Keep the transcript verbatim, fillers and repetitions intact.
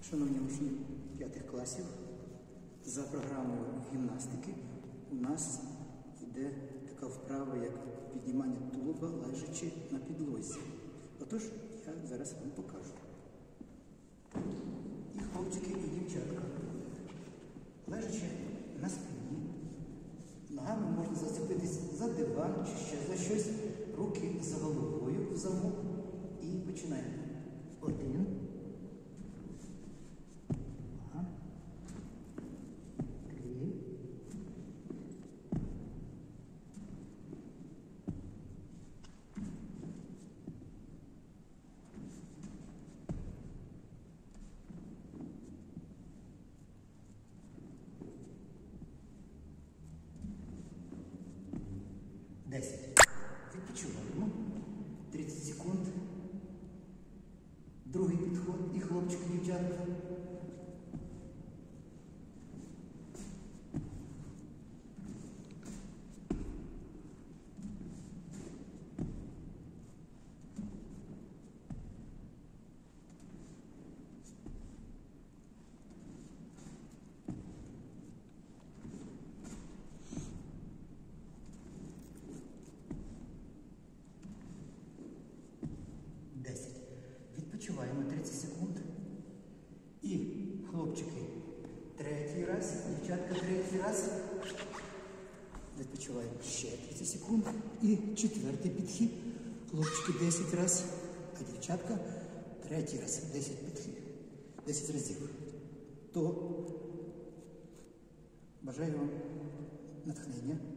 Шановні учні п'ятих класів, за програмою гімнастики у нас йде така вправа, як піднімання тулуба, лежачи на підлозі. Отож, я зараз вам покажу. І хлопчики, і дівчатка, лежачи на спині, ногами можна зацепитись за диван чи ще за щось, руки за головою в замок. І починаємо. Один. Два. Три. Десять. Відпочиваємо. тридцять секунд. Другий підход. І хлопчики, дівчатка. Відпочиваємо тридцять секунд. І хлопчики третій раз, дівчатка третій раз. Відпочиваємо ще тридцять секунд. І четвертий підхід. Хлопчики десять раз, а дівчатка третій раз. десять підхід. десять разів. То бажаю вам натхнення.